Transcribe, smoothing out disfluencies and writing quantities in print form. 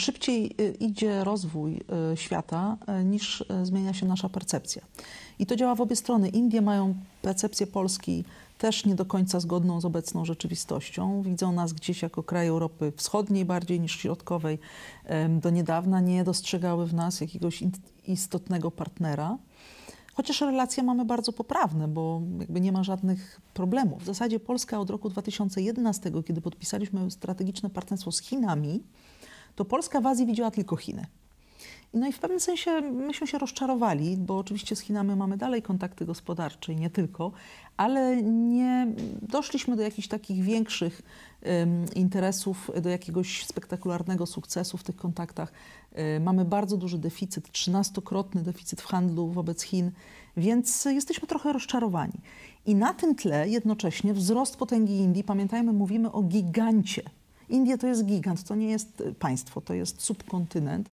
szybciej idzie rozwój świata niż zmienia się nasza percepcja. I to działa w obie strony. Indie mają percepcję Polski też nie do końca zgodną z obecną rzeczywistością. Widzą nas gdzieś jako kraj Europy Wschodniej bardziej niż Środkowej. Do niedawna nie dostrzegały w nas jakiegoś istotnego partnera. Chociaż relacje mamy bardzo poprawne, bo jakby nie ma żadnych problemów. W zasadzie Polska od roku 2011, kiedy podpisaliśmy strategiczne partnerstwo z Chinami, to Polska w Azji widziała tylko Chiny. No i w pewnym sensie myśmy się rozczarowali, bo oczywiście z Chinami mamy dalej kontakty gospodarcze i nie tylko, ale nie doszliśmy do jakichś takich większych interesów, do jakiegoś spektakularnego sukcesu w tych kontaktach. Mamy bardzo duży deficyt, 13-krotny deficyt w handlu wobec Chin, więc jesteśmy trochę rozczarowani. I na tym tle jednocześnie wzrost potęgi Indii, pamiętajmy, mówimy o gigancie. Indie to jest gigant, to nie jest państwo, to jest subkontynent.